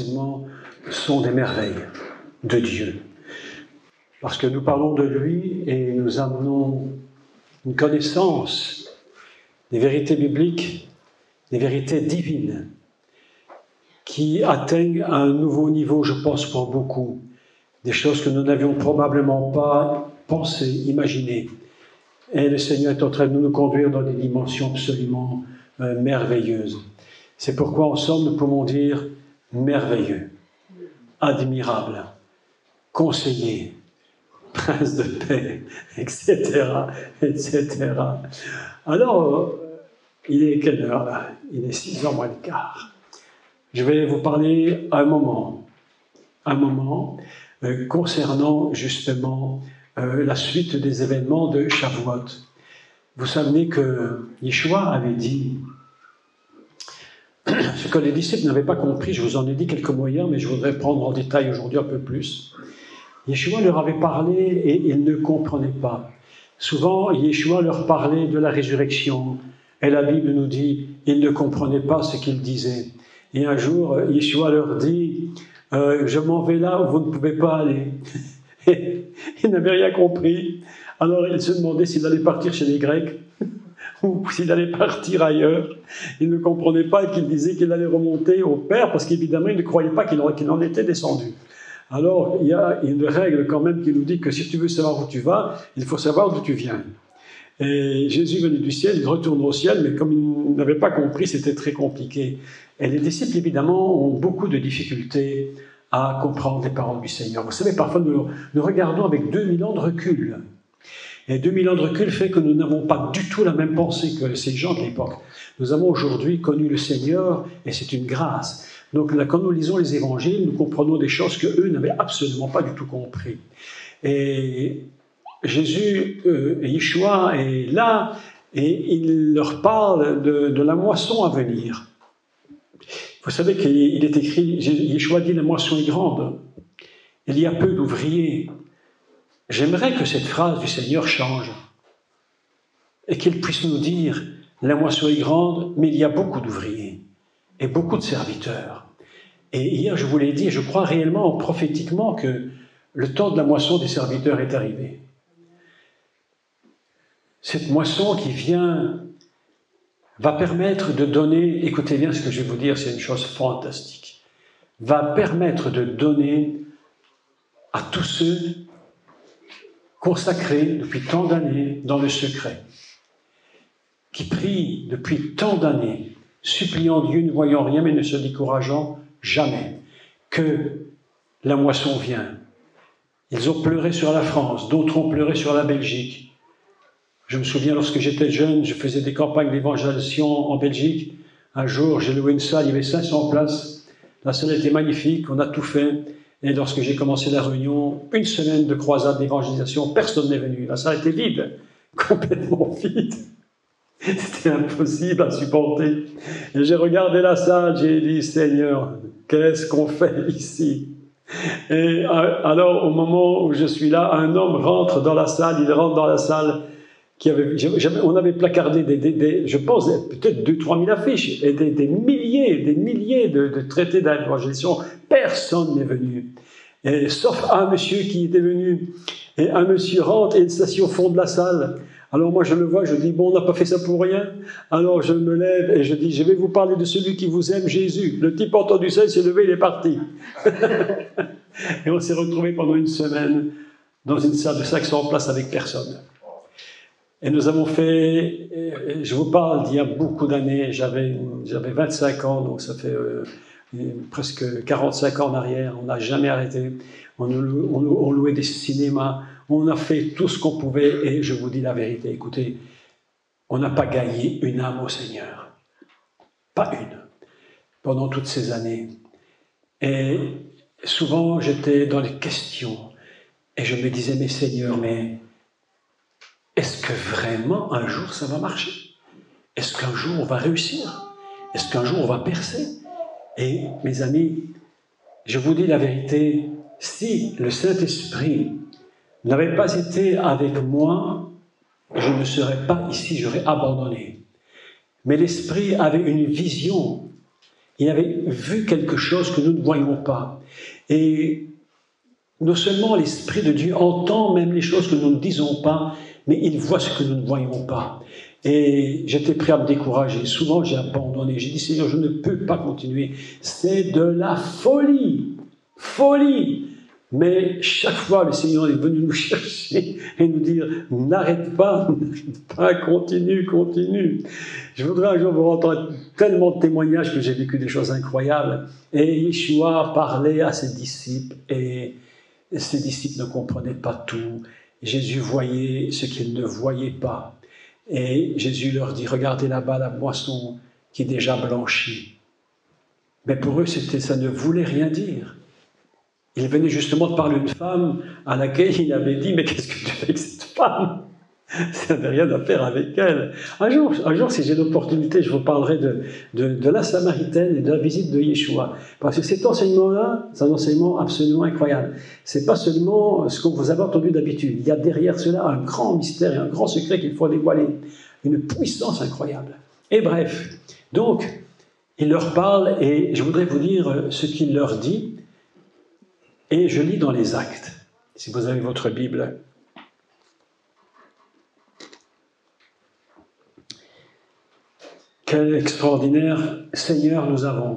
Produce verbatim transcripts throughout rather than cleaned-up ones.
enseignements sont des merveilles de Dieu. Parce que nous parlons de lui et nous amenons une connaissance des vérités bibliques, des vérités divines, qui atteignent un nouveau niveau, je pense, pour beaucoup. Des choses que nous n'avions probablement pas pensées, imaginées. Et le Seigneur est en train de nous conduire dans des dimensions absolument euh, merveilleuses. C'est pourquoi ensemble nous pouvons dire merveilleux, admirable, conseiller, prince de paix, et cetera, et cetera. Alors, il est quelle heure là? Il est six heures moins le quart. Je vais vous parler un moment, un moment euh, concernant justement euh, la suite des événements de Shavuot. Vous savez que Yeshua avait dit ce que les disciples n'avaient pas compris. Je vous en ai dit quelques mots hier, mais je voudrais prendre en détail aujourd'hui un peu plus. Yeshua leur avait parlé et ils ne comprenaient pas. Souvent, Yeshua leur parlait de la résurrection et la Bible nous dit ils ne comprenaient pas ce qu'il disait. Et un jour, Yeshua leur dit euh, « Je m'en vais là où vous ne pouvez pas aller. » Et ils n'avaient rien compris. Alors ils se demandaient s'ils allaient partir chez les Grecs ou s'il allait partir ailleurs. Ils ne comprenaient pas qu'il disait qu'il allait remonter au Père parce qu'évidemment, ils ne croyaient pas qu'il en était descendu. Alors, il y a une règle quand même qui nous dit que si tu veux savoir où tu vas, il faut savoir d'où tu viens. Et Jésus venait du ciel, il retourne au ciel, mais comme ils n'avaient pas compris, c'était très compliqué. Et les disciples, évidemment, ont beaucoup de difficultés à comprendre les paroles du Seigneur. Vous savez, parfois, nous, nous regardons avec deux mille ans de recul. Et deux mille ans de recul fait que nous n'avons pas du tout la même pensée que ces gens de l'époque. Nous avons aujourd'hui connu le Seigneur, et c'est une grâce. Donc là, quand nous lisons les évangiles, nous comprenons des choses qu'eux n'avaient absolument pas du tout compris. Et Jésus, euh, Yeshua est là, et il leur parle de, de la moisson à venir. Vous savez qu'il est écrit, Yeshua dit, la moisson est grande, il y a peu d'ouvriers. J'aimerais que cette phrase du Seigneur change, et qu'il puisse nous dire, la moisson est grande, mais il y a beaucoup d'ouvriers, et beaucoup de serviteurs. Et hier, je vous l'ai dit, je crois réellement, prophétiquement, que le temps de la moisson des serviteurs est arrivé. Cette moisson qui vient va permettre de donner, écoutez bien ce que je vais vous dire, c'est une chose fantastique, va permettre de donner à tous ceux consacrés depuis tant d'années dans le secret, qui prient depuis tant d'années, suppliant Dieu, ne voyant rien, mais ne se décourageant jamais, que la moisson vient. Ils ont pleuré sur la France, d'autres ont pleuré sur la Belgique. Je me souviens, lorsque j'étais jeune, je faisais des campagnes d'évangélisation en Belgique. Un jour, j'ai loué une salle, il y avait cinq cents places. La salle était magnifique, on a tout fait. Et lorsque j'ai commencé la réunion, une semaine de croisade d'évangélisation, personne n'est venu. La salle était vide, complètement vide. C'était impossible à supporter. Et j'ai regardé la salle, j'ai dit, Seigneur, qu'est-ce qu'on fait ici? Et alors, au moment où je suis là, un homme rentre dans la salle, il rentre dans la salle, qui avait, on avait placardé, des, des, des, je pense, peut-être deux trois mille affiches, et des, des milliers, des milliers de, de traités d'évangélisation. Personne n'est venu. Et, sauf un monsieur qui était venu. Et un monsieur rentre et il s'assied au fond de la salle. Alors moi je le vois, je dis, bon, on n'a pas fait ça pour rien. Alors je me lève et je dis, je vais vous parler de celui qui vous aime, Jésus. Le type a entendu ça, il s'est levé, il est parti. Et on s'est retrouvés pendant une semaine dans une salle de cinq cents places avec personne. Et nous avons fait, je vous parle d'il y a beaucoup d'années, j'avais, j'avais vingt-cinq ans, donc ça fait euh, presque quarante-cinq ans en arrière, on n'a jamais arrêté. On, on, on louait des cinémas, on a fait tout ce qu'on pouvait, et je vous dis la vérité, écoutez, on n'a pas gagné une âme au Seigneur. Pas une. Pendant toutes ces années. Et souvent, j'étais dans les questions, et je me disais, mais Seigneur, mais est-ce que vraiment un jour ça va marcher? Est-ce qu'un jour on va réussir? Est-ce qu'un jour on va percer? Et mes amis, je vous dis la vérité, si le Saint-Esprit n'avait pas été avec moi, je ne serais pas ici, j'aurais abandonné. Mais l'Esprit avait une vision. il avait vu quelque chose que nous ne voyons pas. Et non seulement l'Esprit de Dieu entend même les choses que nous ne disons pas, mais il voit ce que nous ne voyons pas. Et j'étais prêt à me décourager. Souvent, j'ai abandonné. J'ai dit, Seigneur, je ne peux pas continuer. C'est de la folie. Folie. Mais chaque fois, le Seigneur est venu nous chercher et nous dire, n'arrête pas, n'arrête pas, continue, continue. Je voudrais un jour vous entendre tellement de témoignages que j'ai vécu des choses incroyables. Et Yeshua parlait à ses disciples et ses disciples ne comprenaient pas tout. Jésus voyait ce qu'ils ne voyaient pas. Et Jésus leur dit, regardez là-bas la moisson qui est déjà blanchie. Mais pour eux, c'était, ça ne voulait rien dire. Il venait justement de parler d'une femme à laquelle il avait dit, mais qu'est-ce que tu fais avec cette femme? Ça n'avait rien à faire avec elle. Un jour, un jour si j'ai l'opportunité, je vous parlerai de, de, de la Samaritaine et de la visite de Yeshua. Parce que cet enseignement-là, c'est un enseignement absolument incroyable. C'est pas seulement ce que vous avez entendu d'habitude. Il y a derrière cela un grand mystère et un grand secret qu'il faut dévoiler. Une puissance incroyable. Et bref, donc, il leur parle et je voudrais vous dire ce qu'il leur dit. Et je lis dans les Actes, si vous avez votre Bible. Quel extraordinaire Seigneur nous avons.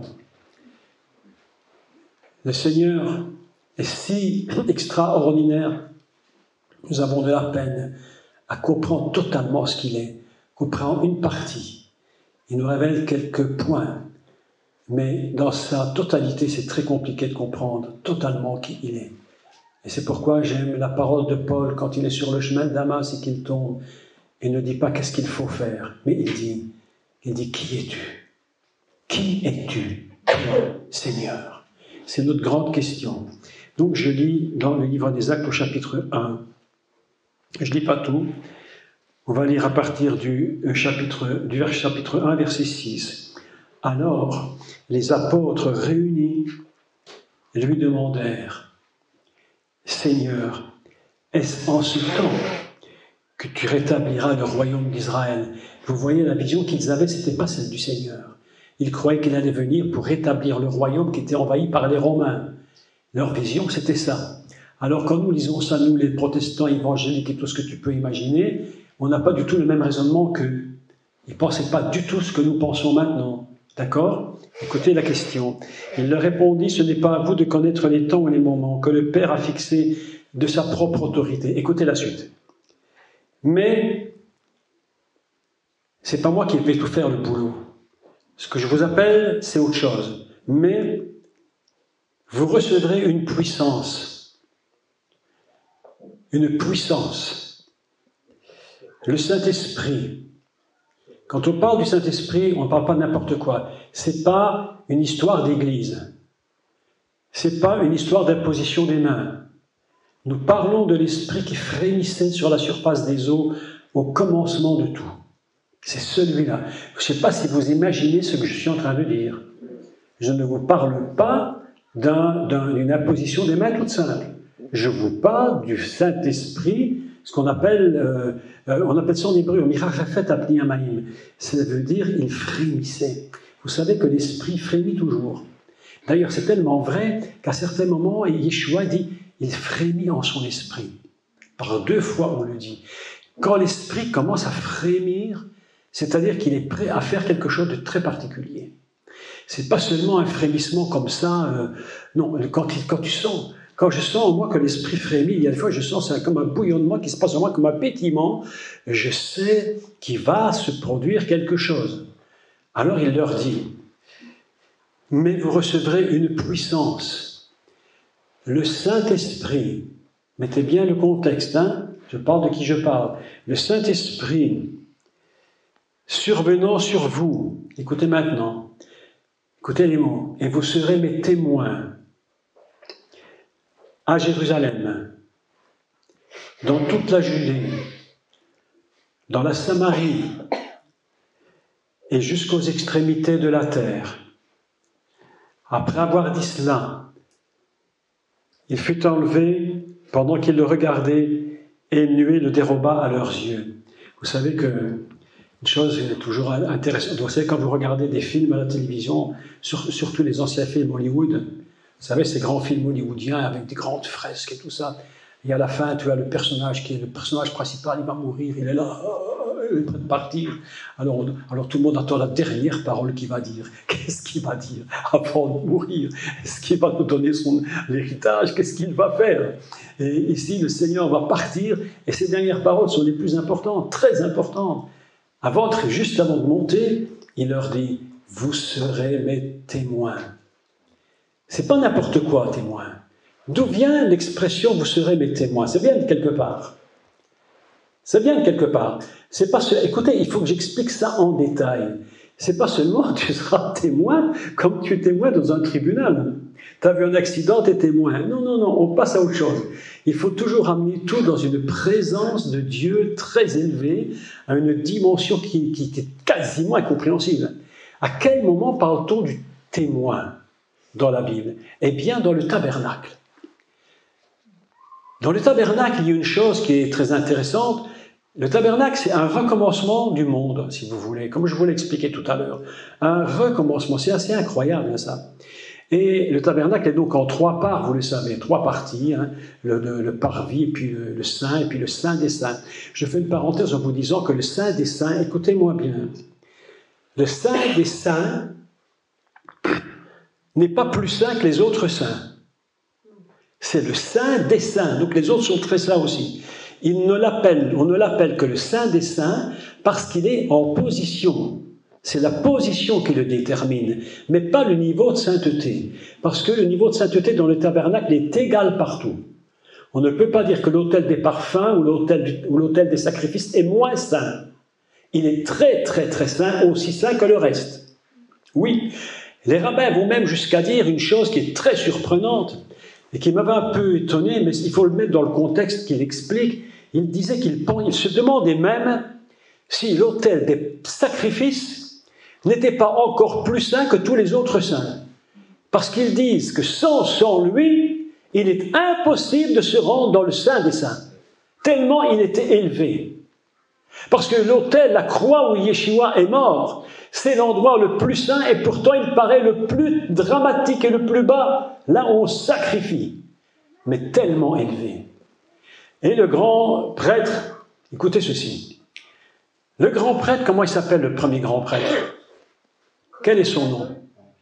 Le Seigneur est si extraordinaire, nous avons de la peine à comprendre totalement ce qu'il est, comprendre une partie. Il nous révèle quelques points, mais dans sa totalité, c'est très compliqué de comprendre totalement qui il est. Et c'est pourquoi j'aime la parole de Paul quand il est sur le chemin de Damas et qu'il tombe. Il ne dit pas qu'est-ce qu'il faut faire, mais il dit, il dit qui es-tu? Qui es-tu, toi, Seigneur? C'est notre grande question. Donc je lis dans le livre des Actes au chapitre un. Je ne lis pas tout. On va lire à partir du chapitre, du chapitre un, verset six. Alors, les apôtres réunis lui demandèrent, « Seigneur, est-ce en ce temps que tu rétabliras le royaume d'Israël ?» Vous voyez, la vision qu'ils avaient, ce n'était pas celle du Seigneur. Ils croyaient qu'il allait venir pour rétablir le royaume qui était envahi par les Romains. Leur vision, c'était ça. Alors quand nous lisons ça, nous, les protestants évangéliques et tout ce que tu peux imaginer, on n'a pas du tout le même raisonnement qu'eux. Ils ne pensaient pas du tout ce que nous pensons maintenant. D'accord? Écoutez la question. Il leur répondit, ce n'est pas à vous de connaître les temps ou les moments que le Père a fixés de sa propre autorité. Écoutez la suite. Mais, c'est pas moi qui vais tout faire le boulot. Ce que je vous appelle, c'est autre chose. Mais, vous recevrez une puissance. Une puissance. Le Saint-Esprit. Quand on parle du Saint-Esprit, on ne parle pas de n'importe quoi. Ce n'est pas une histoire d'église. Ce n'est pas une histoire d'imposition des mains. Nous parlons de l'Esprit qui frémissait sur la surface des eaux au commencement de tout. C'est celui-là. Je ne sais pas si vous imaginez ce que je suis en train de dire. Je ne vous parle pas d'un, d'un, d'une imposition des mains toute simple. Je vous parle du Saint-Esprit, ce qu'on appelle, euh, euh, on appelle ça en hébreu, mirachafet apniamaim. Ça veut dire, il frémissait. Vous savez que l'esprit frémit toujours. D'ailleurs, c'est tellement vrai qu'à certains moments, Yeshua dit, il frémit en son esprit. Par deux fois, on le dit. Quand l'esprit commence à frémir, c'est-à-dire qu'il est prêt à faire quelque chose de très particulier. C'est pas seulement un frémissement comme ça, euh, non, quand, quand tu sens... Quand je sens en moi que l'esprit frémit, il y a des fois je sens c'est comme un bouillonnement qui se passe en moi, comme un pétillement, je sais qu'il va se produire quelque chose. Alors il leur dit, mais vous recevrez une puissance. Le Saint-Esprit, mettez bien le contexte, hein, je parle de qui je parle. Le Saint-Esprit survenant sur vous, écoutez maintenant, écoutez les mots, et vous serez mes témoins. À Jérusalem, dans toute la Judée, dans la Samarie et jusqu'aux extrémités de la terre. Après avoir dit cela, il fut enlevé pendant qu'ils le regardaient et une nuée le déroba à leurs yeux. Vous savez que Une chose toujours intéressante, vous savez, quand vous regardez des films à la télévision, surtout les anciens films Hollywood, vous savez, ces grands films hollywoodiens avec des grandes fresques et tout ça, et à la fin, tu as le personnage qui est le personnage principal, il va mourir, il est là, il est prêt de partir. Alors, alors tout le monde attend la dernière parole qu'il va dire. Qu'est-ce qu'il va dire avant de mourir? Est-ce qu'il va nous donner son héritage? Qu'est-ce qu'il va faire? Et ici, le Seigneur va partir, et ces dernières paroles sont les plus importantes, très importantes. Avant, juste avant de monter, il leur dit « Vous serez mes témoins ». C'est pas n'importe quoi, témoin. D'où vient l'expression « vous serez mes témoins » ? Ça vient de quelque part. Ça vient de quelque part. C'est pas ce... Écoutez, il faut que j'explique ça en détail. C'est pas seulement tu seras témoin comme tu es témoin dans un tribunal. Tu as vu un accident, tu es témoin. Non, non, non, on passe à autre chose. Il faut toujours amener tout dans une présence de Dieu très élevée, à une dimension qui, qui, qui est quasiment incompréhensible. À quel moment parle-t-on du témoin dans la Bible? Eh bien, dans le tabernacle. Dans le tabernacle, il y a une chose qui est très intéressante. Le tabernacle, c'est un recommencement du monde, si vous voulez, comme je vous l'ai expliqué tout à l'heure. Un recommencement, c'est assez incroyable, ça. Et le tabernacle est donc en trois parts, vous le savez, trois parties, hein, le, le, le parvis, puis le, le saint, et puis le saint des saints. Je fais une parenthèse en vous disant que le saint des saints, écoutez-moi bien, le saint des saints n'est pas plus saint que les autres saints. C'est le saint des saints, donc les autres sont très saints aussi. Il ne l'appelle, on ne l'appelle que le saint des saints parce qu'il est en position. C'est la position qui le détermine, mais pas le niveau de sainteté. Parce que le niveau de sainteté dans le tabernacle est égal partout. On ne peut pas dire que l'autel des parfums ou l'autel, ou l'autel des sacrifices est moins saint. Il est très très très saint, aussi saint que le reste. Oui, les rabbins vont même jusqu'à dire une chose qui est très surprenante et qui m'avait un peu étonné, mais il faut le mettre dans le contexte qu'il explique. Il disait qu'il il se demandait même si l'autel des sacrifices n'était pas encore plus saint que tous les autres saints. Parce qu'ils disent que sans, sans lui, il est impossible de se rendre dans le saint des saints, tellement il était élevé. Parce que l'autel, la croix où Yeshua est mort, c'est l'endroit le plus saint et pourtant il paraît le plus dramatique et le plus bas, là où on sacrifie, mais tellement élevé. Et le grand prêtre, écoutez ceci, le grand prêtre, comment il s'appelle le premier grand prêtre? Quel est son nom?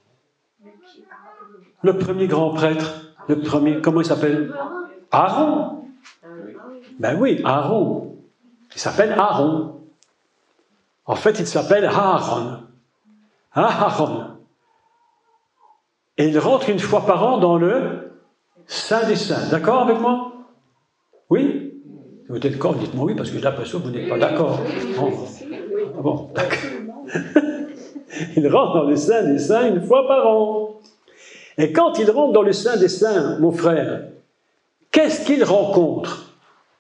Le premier grand prêtre, le premier, comment il s'appelle? Aaron. Ben oui, Aaron. Il s'appelle Aaron. En fait, il s'appelle Aaron. Aaron. Et il rentre une fois par an dans le Saint des Saints. D'accord avec moi? Oui? Vous êtes d'accord? Dites-moi oui, parce que j'ai l'impression que vous n'êtes pas d'accord. Bon, bon d'accord. Il rentre dans le Saint des Saints une fois par an. Et quand il rentre dans le Saint des Saints, mon frère, qu'est-ce qu'il rencontre?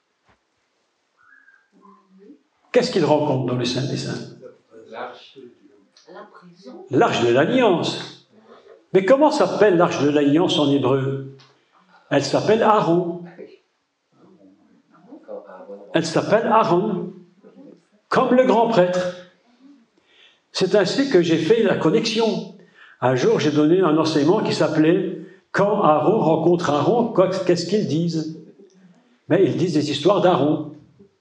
Qu'est-ce qu'il rencontre dans le Saint des Saints? L'arche de l'Alliance. Mais comment s'appelle l'arche de l'Alliance en hébreu? Elle s'appelle Aaron. Elle s'appelle Aaron, comme le grand prêtre. C'est ainsi que j'ai fait la connexion. Un jour, j'ai donné un enseignement qui s'appelait « Quand Aaron rencontre Aaron, qu'est-ce qu'ils disent ?» Mais ils disent des histoires d'Aaron.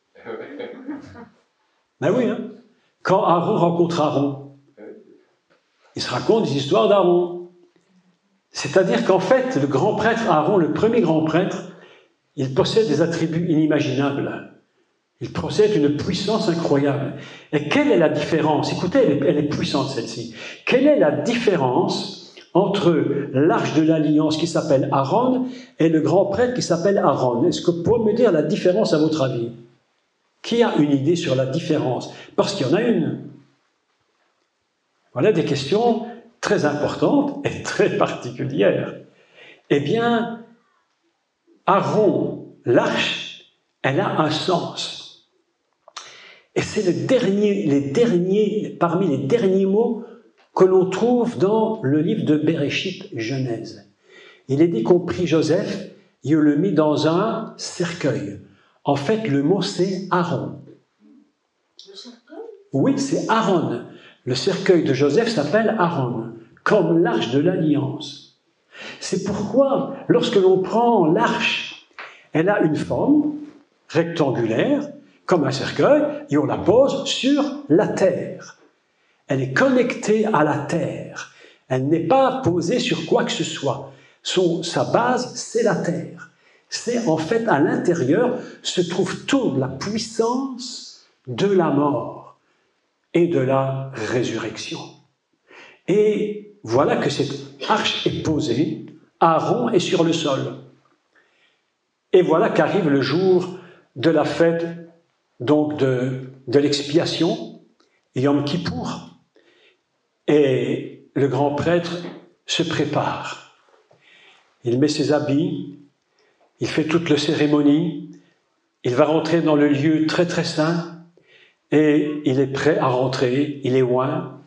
Ben oui, hein. Quand Aaron rencontre Aaron, il se raconte des histoires d'Aaron. C'est-à-dire qu'en fait, le grand prêtre Aaron, le premier grand prêtre, il possède des attributs inimaginables. Il possède une puissance incroyable. Et quelle est la différence? Écoutez, elle est, elle est puissante celle-ci. Quelle est la différence entre l'arche de l'Alliance qui s'appelle Aaron et le grand prêtre qui s'appelle Aaron? Est-ce que vous pouvez me dire la différence à votre avis? Qui a une idée sur la différence? Parce qu'il y en a une. Voilà des questions très importantes et très particulières. Eh bien, Aaron, l'arche, elle a un sens. Et c'est le dernier, les derniers, parmi les derniers mots que l'on trouve dans le livre de Bereshit, Genèse. Il est dit qu'on prit Joseph, il le mit dans un cercueil. En fait, le mot c'est Aaron. Le cercueil? Oui, c'est Aaron. Le cercueil de Joseph s'appelle Aaron, comme l'arche de l'Alliance. C'est pourquoi, lorsque l'on prend l'arche, elle a une forme rectangulaire, comme un cercueil, et on la pose sur la terre. Elle est connectée à la terre. Elle n'est pas posée sur quoi que ce soit. Son, sa base, c'est la terre. C'est en fait à l'intérieur se trouve toute la puissance de la mort et de la résurrection. Et voilà que cette arche est posée, Aaron est sur le sol. Et voilà qu'arrive le jour de la fête donc de, de l'expiation, Yom Kippour. Et le grand prêtre se prépare. Il met ses habits, il fait toute la cérémonie, il va rentrer dans le lieu très très saint et il est prêt à rentrer, il est loin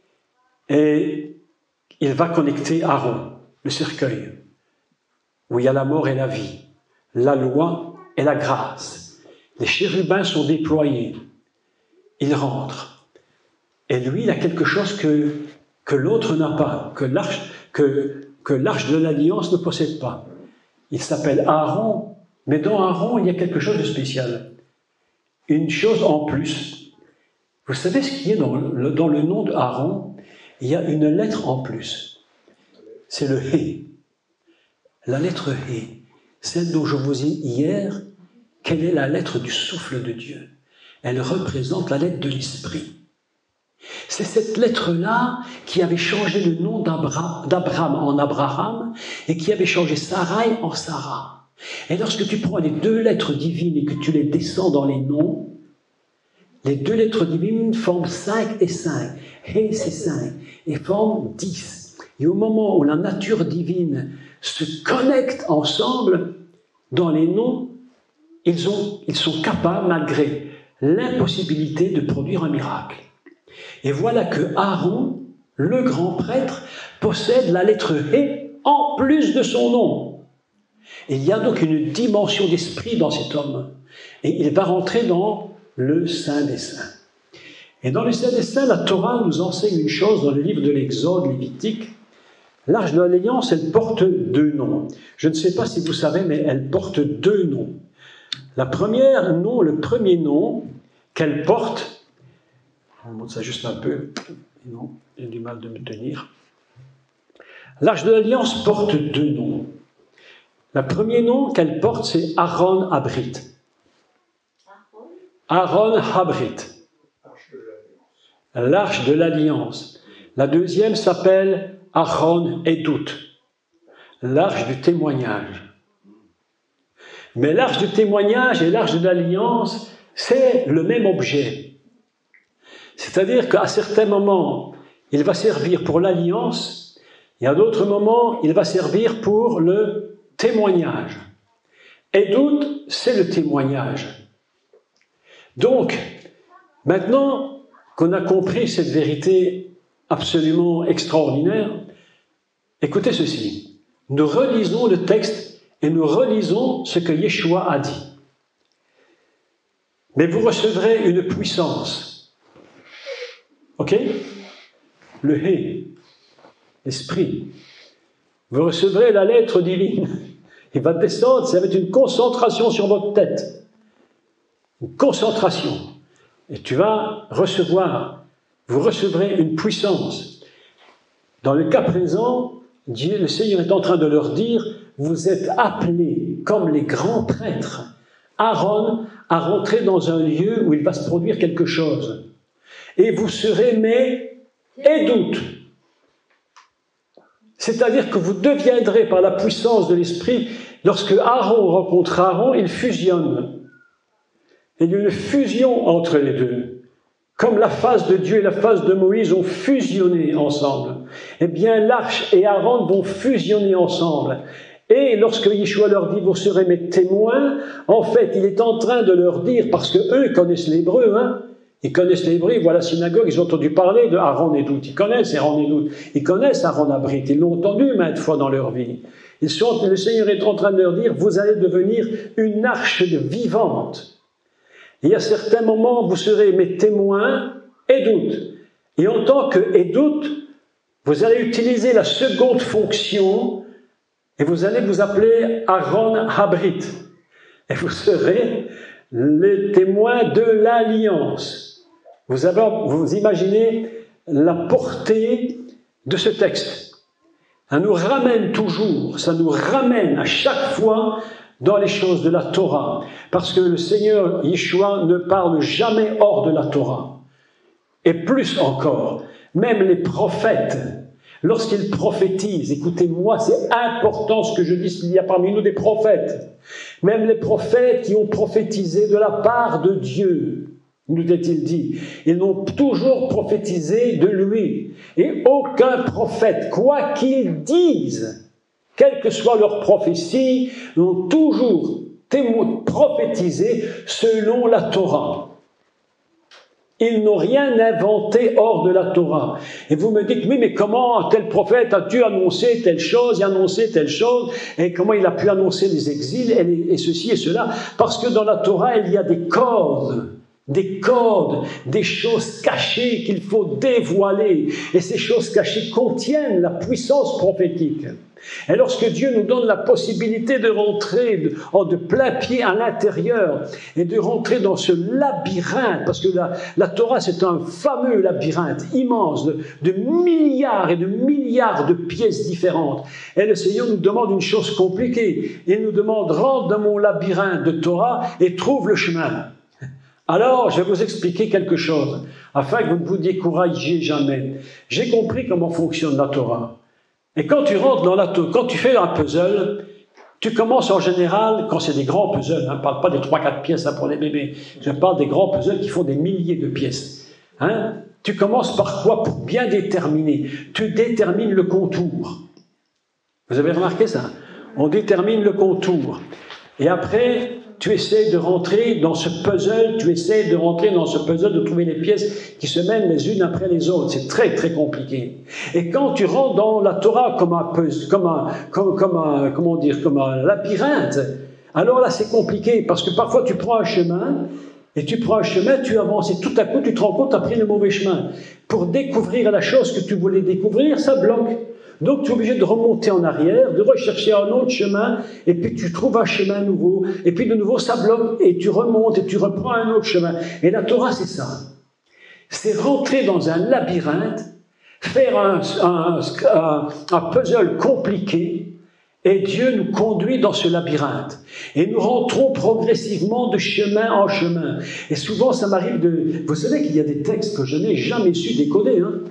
et il va connecter Aaron, le cercueil, où il y a la mort et la vie, la loi et la grâce. Les chérubins sont déployés, il rentre et lui il a quelque chose que, que l'autre n'a pas, que l'arche, que, que l'arche de l'Alliance ne possède pas. Il s'appelle Aaron, mais dans Aaron, il y a quelque chose de spécial. Une chose en plus. Vous savez ce qu'il y a dans le, dans le nom d'Aaron? Il y a une lettre en plus. C'est le Hé. La lettre Hé. Celle dont je vous ai dit hier, quelle est la lettre du souffle de Dieu? Elle représente la lettre de l'Esprit. C'est cette lettre-là qui avait changé le nom d'Abraham en Abraham et qui avait changé Sarai en Sarah. Et lorsque tu prends les deux lettres divines et que tu les descends dans les noms, les deux lettres divines forment cinq et cinq. Hé, c'est cinq. Et forment dix. Et au moment où la nature divine se connecte ensemble, dans les noms, ils, ont, ils sont capables, malgré l'impossibilité, de produire un miracle. Et voilà que Aaron, le grand prêtre, possède la lettre Hé en plus de son nom. Et il y a donc une dimension d'esprit dans cet homme. Et il va rentrer dans le Saint des Saints. Et dans le Saint des Saints, la Torah nous enseigne une chose dans le livre de l'Exode lévitique. L'arche de l'Alliance, elle porte deux noms. Je ne sais pas si vous savez, mais elle porte deux noms. La première nom, le premier nom qu'elle porte, on monte ça juste un peu, non, j'ai du mal de me tenir. L'arche de l'Alliance porte deux noms. Le premier nom qu'elle porte, c'est Aaron Habrit. Aaron Habrit. L'arche de l'Alliance. La deuxième s'appelle Aaron Edut. L'arche du témoignage. Mais l'arche du témoignage et l'arche de l'Alliance, c'est le même objet. C'est-à-dire qu'à certains moments, il va servir pour l'alliance, et à d'autres moments, il va servir pour le témoignage. Et d'autres, c'est le témoignage. Donc, maintenant qu'on a compris cette vérité absolument extraordinaire, écoutez ceci. Nous relisons le texte et nous relisons ce que Yeshua a dit. Mais vous recevrez une puissance. Ok? Le Hé, l'Esprit. Vous recevrez la lettre divine. Il va descendre, ça va être une concentration sur votre tête. Une concentration. Et tu vas recevoir, vous recevrez une puissance. Dans le cas présent, Dieu, le Seigneur est en train de leur dire, vous êtes appelés, comme les grands prêtres, Aaron, à rentrer dans un lieu où il va se produire quelque chose. Et vous serez mes édoutes. C'est-à-dire que vous deviendrez par la puissance de l'Esprit, lorsque Aaron rencontre Aaron, il fusionne. Il y a une fusion entre les deux. Comme la face de Dieu et la face de Moïse ont fusionné ensemble. Eh bien, l'arche et Aaron vont fusionner ensemble. Et lorsque Yeshua leur dit, vous serez mes témoins, en fait, il est en train de leur dire, parce qu'eux connaissent l'hébreu, hein, ils connaissent l'hébreu, ils voient la synagogue, ils ont entendu parler de Aaron et Dout. Ils connaissent Aaron et Dout. Ils connaissent Aaron Abrit. Ils l'ont entendu maintes fois dans leur vie. Ils sont, le Seigneur est en train de leur dire, vous allez devenir une arche vivante. Et à certains moments, vous serez mes témoins Edout. Et en tant que Edout, vous allez utiliser la seconde fonction et vous allez vous appeler Aaron Habrit. Et vous serez les témoins de l'alliance. Vous, avez, vous imaginez la portée de ce texte. Ça nous ramène toujours, ça nous ramène à chaque fois dans les choses de la Torah. Parce que le Seigneur Yeshua ne parle jamais hors de la Torah. Et plus encore, même les prophètes, lorsqu'ils prophétisent, écoutez-moi, c'est important ce que je dis, qu'il y a parmi nous des prophètes. Même les prophètes qui ont prophétisé de la part de Dieu, nous est-il dit, ils n'ont toujours prophétisé de lui. Et aucun prophète, quoi qu'ils disent, quelle que soit leur prophétie, n'ont toujours prophétisé selon la Torah. Ils n'ont rien inventé hors de la Torah. Et vous me dites, oui, mais comment tel prophète a-tu annoncé telle chose, et annoncé telle chose, et comment il a pu annoncer les exils, et, les, et ceci et cela? Parce que dans la Torah, il y a des codes, des codes, des choses cachées qu'il faut dévoiler. Et ces choses cachées contiennent la puissance prophétique. Et lorsque Dieu nous donne la possibilité de rentrer de, de plein pied à l'intérieur et de rentrer dans ce labyrinthe, parce que la, la Torah c'est un fameux labyrinthe immense de, de milliards et de milliards de pièces différentes. Et le Seigneur nous demande une chose compliquée. Il nous demande, rentre dans mon labyrinthe de Torah et trouve le chemin. Alors, je vais vous expliquer quelque chose, afin que vous ne vous découragiez jamais. J'ai compris comment fonctionne la Torah. Et quand tu rentres dans la Torah, quand tu fais un puzzle, tu commences en général, quand c'est des grands puzzles, hein, je ne parle pas des trois quatre pièces hein, pour les bébés, je parle des grands puzzles qui font des milliers de pièces. Hein. Tu commences par quoi pour bien déterminer? Tu détermines le contour. Vous avez remarqué ça? On détermine le contour. Et après, tu essaies de rentrer dans ce puzzle, tu essaies de rentrer dans ce puzzle, de trouver les pièces qui se mènent les unes après les autres. C'est très, très compliqué. Et quand tu rentres dans la Torah comme un puzzle, comme un, comme, comme un, comment dire, comme un labyrinthe, alors là, c'est compliqué, parce que parfois, tu prends un chemin, et tu prends un chemin, tu avances, et tout à coup, tu te rends compte, tu as pris le mauvais chemin. Pour découvrir la chose que tu voulais découvrir, ça bloque. Donc, tu es obligé de remonter en arrière, de rechercher un autre chemin, et puis tu trouves un chemin nouveau, et puis de nouveau, ça bloque, et tu remontes, et tu reprends un autre chemin. Et la Torah, c'est ça. C'est rentrer dans un labyrinthe, faire un, un, un, un puzzle compliqué, et Dieu nous conduit dans ce labyrinthe. Et nous rentrons progressivement de chemin en chemin. Et souvent, ça m'arrive de... Vous savez qu'il y a des textes que je n'ai jamais su décoder, hein.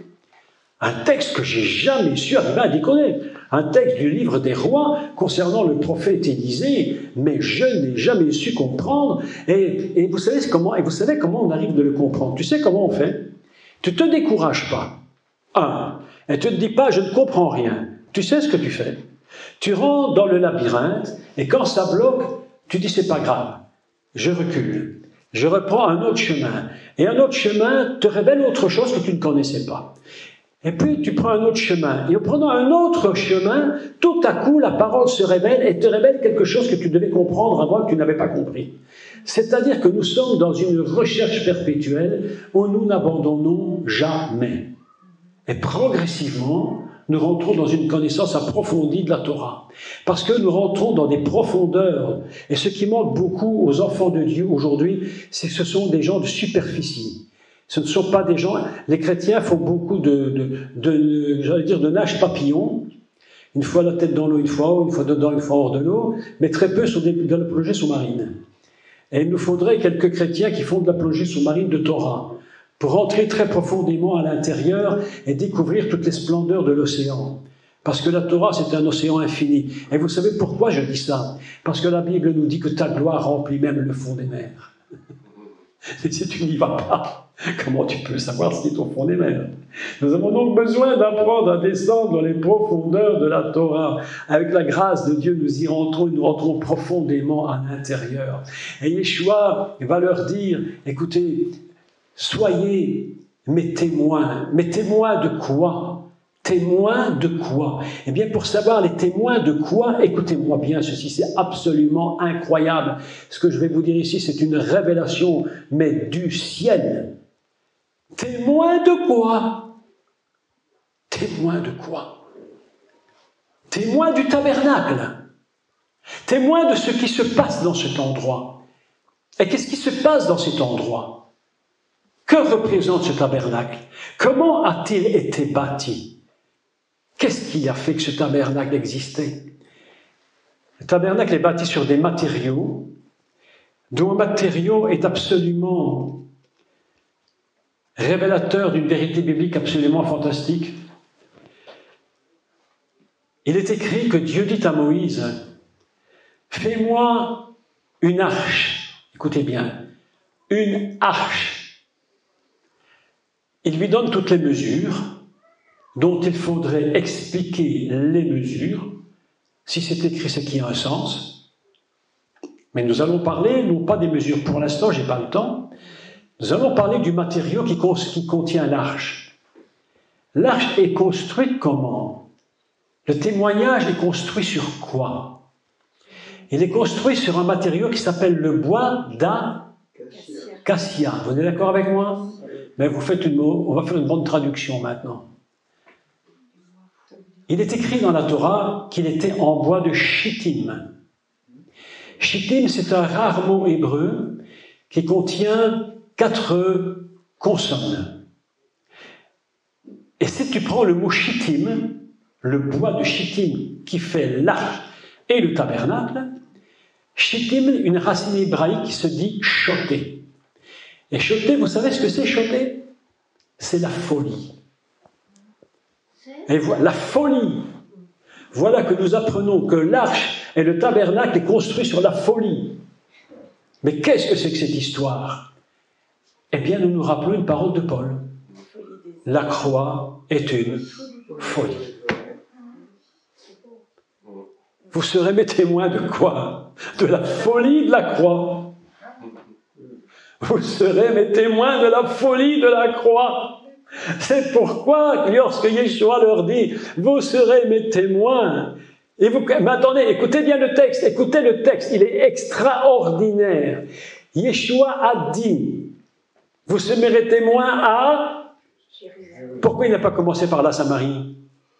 Un texte que j'ai jamais su arriver à décoder. Un texte du livre des rois concernant le prophète Élisée, mais je n'ai jamais su comprendre. Et, et, vous savez comment, et vous savez comment on arrive de le comprendre. Tu sais comment on fait? Tu ne te décourages pas. Un. Et tu ne te dis pas, je ne comprends rien. Tu sais ce que tu fais? Tu rentres dans le labyrinthe, et quand ça bloque, tu dis, c'est pas grave. Je recule. Je reprends un autre chemin. Et un autre chemin te révèle autre chose que tu ne connaissais pas. Et puis, tu prends un autre chemin. Et en prenant un autre chemin, tout à coup, la parole se révèle et te révèle quelque chose que tu devais comprendre avant que tu n'avais pas compris. C'est-à-dire que nous sommes dans une recherche perpétuelle où nous n'abandonnons jamais. Et progressivement, nous rentrons dans une connaissance approfondie de la Torah. Parce que nous rentrons dans des profondeurs. Et ce qui manque beaucoup aux enfants de Dieu aujourd'hui, c'est que ce sont des gens de superficie. Ce ne sont pas des gens... Les chrétiens font beaucoup de, de, de, j'allais dire, de nage papillon. Une fois la tête dans l'eau, une fois haut, une fois dedans, une fois hors de l'eau. Mais très peu sont des, de la plongée sous-marine. Et il nous faudrait quelques chrétiens qui font de la plongée sous-marine de Torah, pour entrer très profondément à l'intérieur et découvrir toutes les splendeurs de l'océan. Parce que la Torah, c'est un océan infini. Et vous savez pourquoi je dis ça? Parce que la Bible nous dit que ta gloire remplit même le fond des mers. Et si tu n'y vas pas, comment tu peux savoir ce qui est au fond des mers? Nous avons donc besoin d'apprendre à descendre dans les profondeurs de la Torah. Avec la grâce de Dieu, nous y rentrons, nous rentrons profondément à l'intérieur. Et Yeshua va leur dire, écoutez, soyez mes témoins. Mes témoins de quoi? Témoins de quoi? Eh bien, pour savoir les témoins de quoi, écoutez-moi bien ceci, c'est absolument incroyable. Ce que je vais vous dire ici, c'est une révélation, mais du ciel. Témoin de quoi? Témoin de quoi? Témoin du tabernacle. Témoin de ce qui se passe dans cet endroit. Et qu'est-ce qui se passe dans cet endroit? Que représente ce tabernacle? Comment a-t-il été bâti? Qu'est-ce qui a fait que ce tabernacle existait? Le tabernacle est bâti sur des matériaux, dont un matériau est absolument révélateur d'une vérité biblique absolument fantastique. Il est écrit que Dieu dit à Moïse, « Fais-moi une arche. » Écoutez bien, une arche. Il lui donne toutes les mesures dont il faudrait expliquer les mesures. Si c'est écrit, c'est qu'il y a un sens. Mais nous allons parler, non pas des mesures pour l'instant, je n'ai pas le temps. Nous allons parler du matériau qui, qui contient l'arche. L'arche est construite comment? Le témoignage est construit sur quoi? Il est construit sur un matériau qui s'appelle le bois d'acacia. Vous êtes d'accord avec moi? Mais vous faites une, on va faire une bonne traduction maintenant. Il est écrit dans la Torah qu'il était en bois de chittim. Chittim, c'est un rare mot hébreu qui contient quatre consonnes. Et si tu prends le mot chittim, le bois de chittim qui fait l'arche et le tabernacle, chittim, une racine hébraïque qui se dit choté. Et choté, vous savez ce que c'est choté? C'est la folie. Et voilà, la folie. Voilà que nous apprenons que l'arche et le tabernacle est construit sur la folie. Mais qu'est-ce que c'est que cette histoire? Eh bien, nous nous rappelons une parole de Paul. La croix est une folie. Vous serez mes témoins de quoi? De la folie de la croix. Vous serez mes témoins de la folie de la croix. C'est pourquoi, lorsque Yeshua leur dit, vous serez mes témoins, et vous, mais attendez, écoutez bien le texte, écoutez le texte, il est extraordinaire. Yeshua a dit, vous serez mes témoins à... Pourquoi il n'a pas commencé par la Samarie?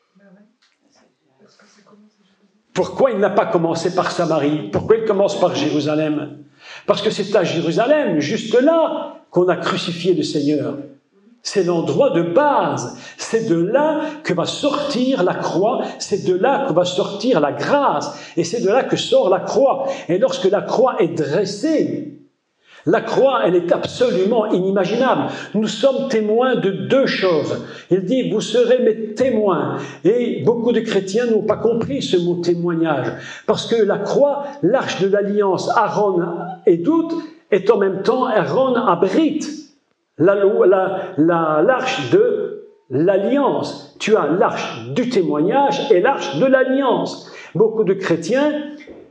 Pourquoi il n'a pas commencé par Samarie? Pourquoi il commence par Jérusalem? Parce que c'est à Jérusalem, juste là, qu'on a crucifié le Seigneur. C'est l'endroit de base. C'est de là que va sortir la croix. C'est de là que va sortir la grâce. Et c'est de là que sort la croix. Et lorsque la croix est dressée, la croix, elle est absolument inimaginable. Nous sommes témoins de deux choses. Il dit, vous serez mes témoins. Et beaucoup de chrétiens n'ont pas compris ce mot témoignage. Parce que la croix, l'arche de l'alliance, Aaron et doute, est en même temps Aaron abrite. La, la, la, l'arche de l'alliance. Tu as l'arche du témoignage et l'arche de l'alliance. Beaucoup de chrétiens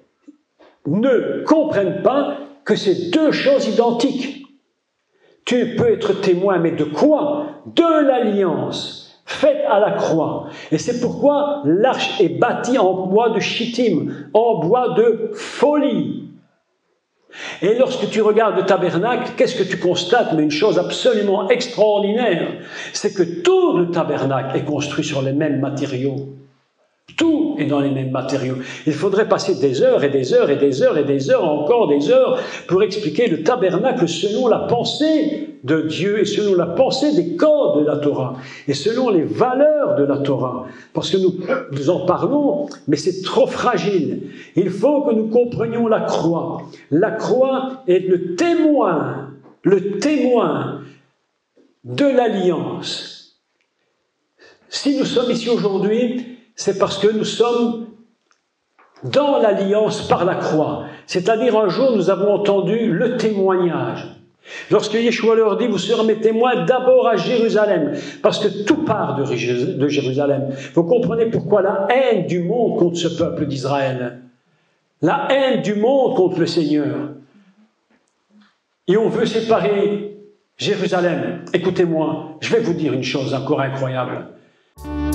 ne comprennent pas que c'est deux choses identiques. Tu peux être témoin, mais de quoi? De l'alliance faite à la croix. Et c'est pourquoi l'arche est bâtie en bois de chittim, en bois de folie. Et lorsque tu regardes le tabernacle, qu'est-ce que tu constates? Mais une chose absolument extraordinaire, c'est que tout le tabernacle est construit sur les mêmes matériaux. Tout est dans les mêmes matériaux. Il faudrait passer des heures et des heures et des heures et des heures, encore des heures, pour expliquer le tabernacle selon la pensée de Dieu et selon la pensée des codes de la Torah et selon les valeurs de la Torah. Parce que nous, nous en parlons, mais c'est trop fragile. Il faut que nous comprenions la croix. La croix est le témoin, le témoin de l'alliance. Si nous sommes ici aujourd'hui, c'est parce que nous sommes dans l'alliance par la croix. C'est-à-dire, un jour, nous avons entendu le témoignage. Lorsque Yeshua leur dit, vous serez mes témoins d'abord à Jérusalem, parce que tout part de Jérusalem. Vous comprenez pourquoi la haine du monde contre ce peuple d'Israël, la haine du monde contre le Seigneur. Et on veut séparer Jérusalem. Écoutez-moi, je vais vous dire une chose encore incroyable.